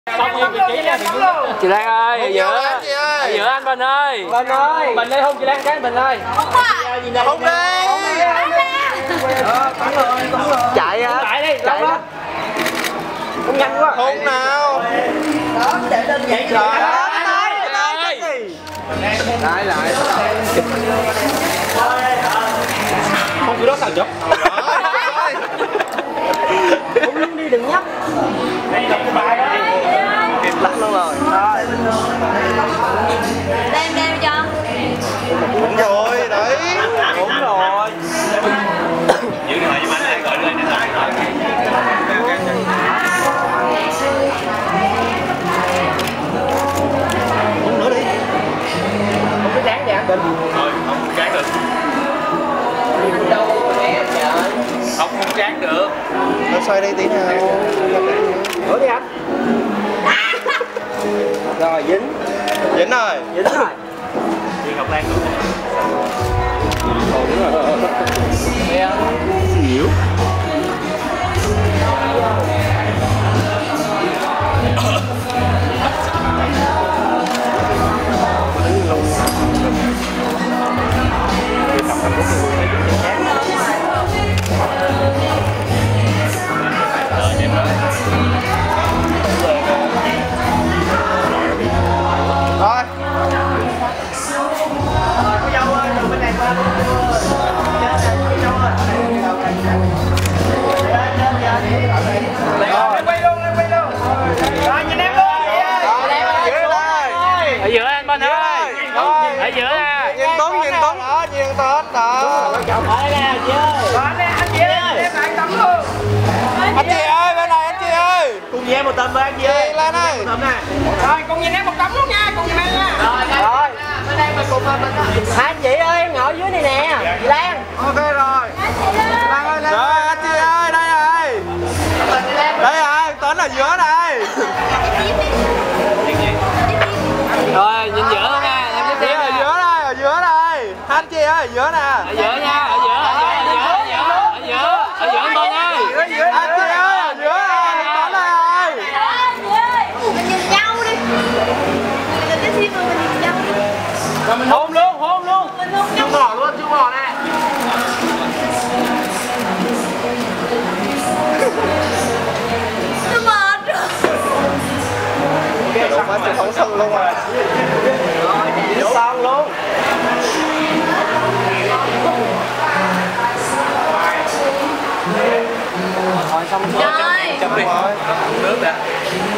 Chị Lan ơi, ở giữa anh Bình ơi. Bình ơi, hôn chị Lan cái Bình ơi. Không đi. Chạy á. Chạy đi, chạy đó. Không nhanh quá. Hôn nào. Đó, để lên vậy Trời rồi. lại. Không cứ đó sao chụp. Không luôn đi đừng nhấp. Kịp lắc luôn rồi. Đem cho. Đúng rồi, đấy. Đúng rồi. Giữ điện thoại cho anh ai gọi lên điện thoại. Uống nữa đi. Không có tráng vậy anh Bình. Thôi, không tráng được. Không tráng được. Nó xoay đây tí nào. Đổ đi anh. Rồi dính. Dính rồi. Dính rồi. Đi Ngọc Lan được. Xỉu. Rồi. Ở giữa anh Bình ơi. Ở giữa nè. Nhìn Tuấn đó, nhìn Tuấn đó. Anh chị ơi, bên này anh chị ơi. Cùng với em một tấm với anh chị Chị ơi. lên đây. Rồi, cùng nhìn em một tấm luôn nha, cùng nhìn em nha. Rồi. Hai chị ơi, em ngồi dưới này nè. Chị Lan. Ok rồi. Lan ơi, lên. Rồi anh chị ơi, đây rồi. Đây rồi, Tuấn ở giữa này. Rồi, nhìn giữa luôn nha. Em tiếp theo Ở giữa đây, ở giữa đây. Anh chị ơi, ở giữa nè. Ở giữa nha, ở giữa anh Bình ơi. Anh chị ơi, ở giữa này, Tuấn ơi. Mình nhìn nhau đi. Mình cái phim mà mình nhìn nhau đi. Hôn luôn, hôn luôn. Mình hôn nhau. Chú ngò luôn, chú ngò nè. Tôi mệt rồi. Đúng quá, chị phóng sân luôn rồi. Son luôn. Rồi xong rồi. Rồi. Chấm đi. Nước đã.